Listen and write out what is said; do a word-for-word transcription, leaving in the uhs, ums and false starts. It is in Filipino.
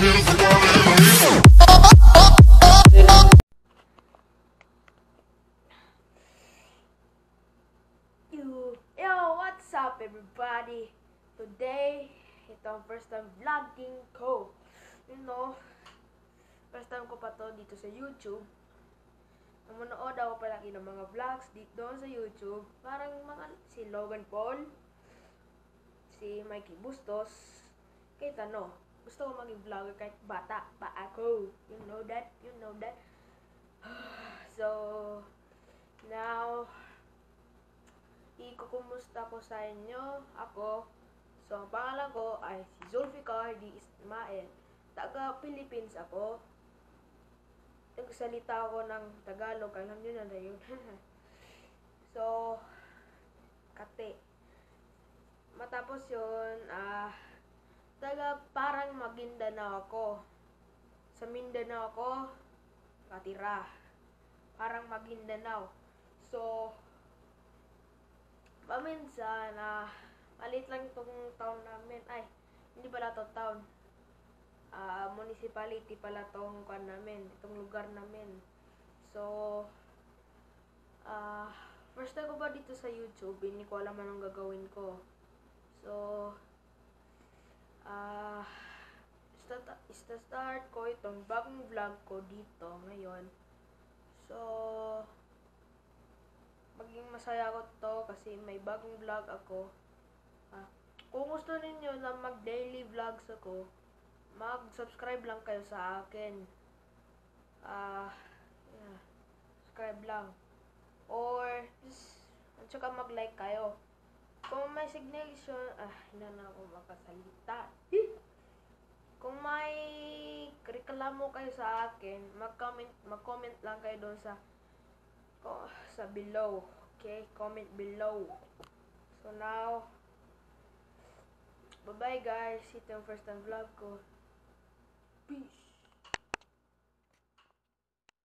You, yo, what's up everybody? Today, ito ang first time vlogging ko. You know, first time ko pa to dito sa YouTube. Namunood ako palagi ng mga vlogs dito sa YouTube. Parang mga si Logan Paul, si Mikey Bustos, kahit ano. Gusto ko maging vlogger kahit bata pa ako. You know that? You know that? So, now, ikukumusta ko sa inyo. Ako, so ang pangalan ko ay si Zulfikar D. Ismael. Taga Philippines ako. Nagsalita ako ng Tagalog. Alam nyo na na yun. So, kate. Matapos yun, ah, taga parang Maguindanao ako. Sa Mindanao ako, katira. Parang Maguindanao. So, paminsan, ah, malit lang itong town namin. Ay, hindi pala ito town. Ah, municipality pala itong kan namin, itong lugar namin. So, ah, first time ko ba dito sa YouTube, hindi ko alam anong gagawin ko. So, ah, uh, start ko itong bagong vlog ko dito ngayon. So, maging masaya ko to kasi may bagong vlog ako. Ah, kung gusto ninyo na mag daily vlogs ako, mag-subscribe lang kayo sa akin. Ah, yeah, subscribe lang. Or, just, at saka mag-like kayo. Kung may signation, ah, hindi na ako makasalita. Kung may reklamo kayo sa akin, mag-comment, mag-comment lang kayo doon sa oh, sa below. Okay, comment below. So now, bye bye guys. Ito yung first time vlog ko. Peace.